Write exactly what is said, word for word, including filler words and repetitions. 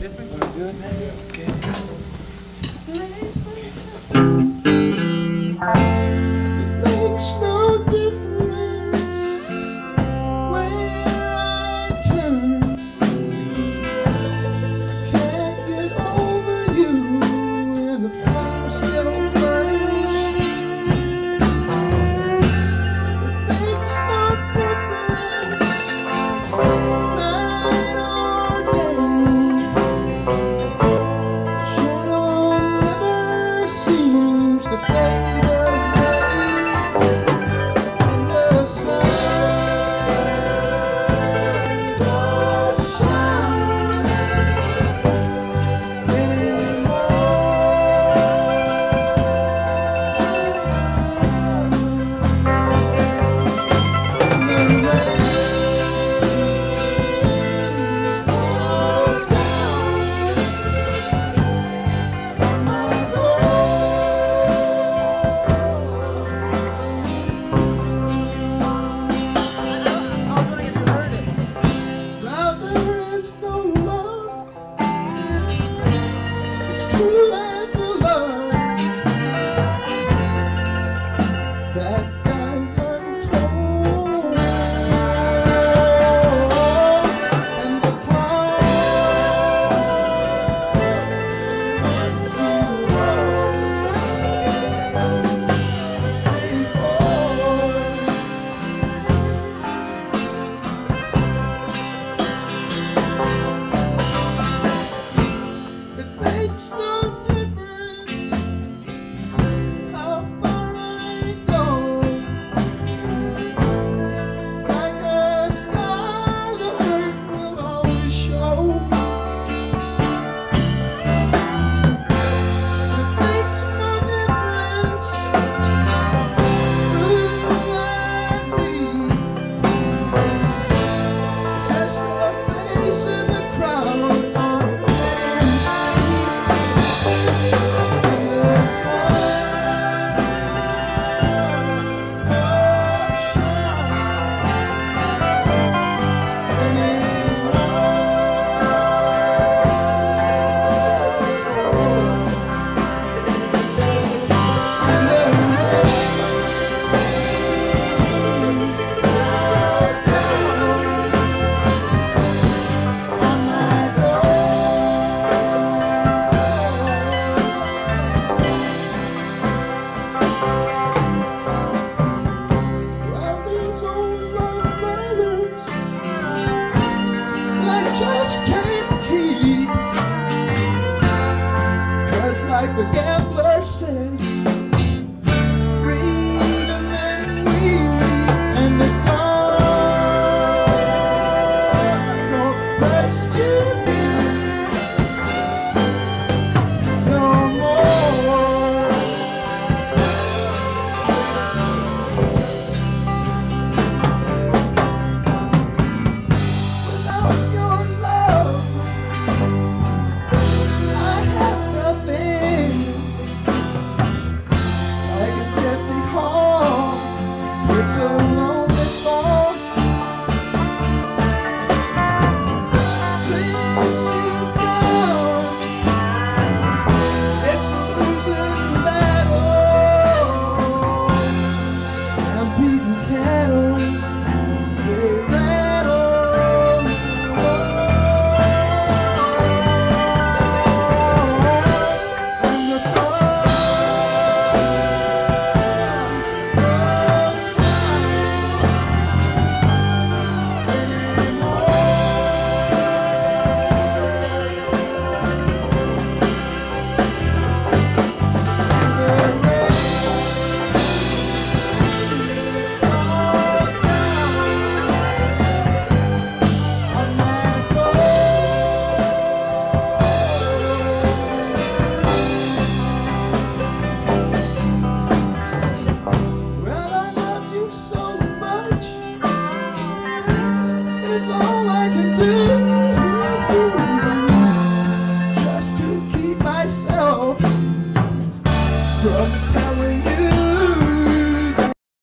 difference? Wanna do it, man? Okay. Makes no difference where I turn. I can't get over you, and the flame still burns. It makes no difference night or day. Shadow never seems to fade away. And the sun don't shine anymore. And the rains fall down on my now there is no love as true as the love that dies untold. And the clouds seem low before. It makes no difference how far I go. Like a star, the hurt will always show. It makes no difference who I be. Just a face in the crowd on a clear street. And the sun don't shine well, these old love letters, well, I just can't keep. 'Cause like the gambler said,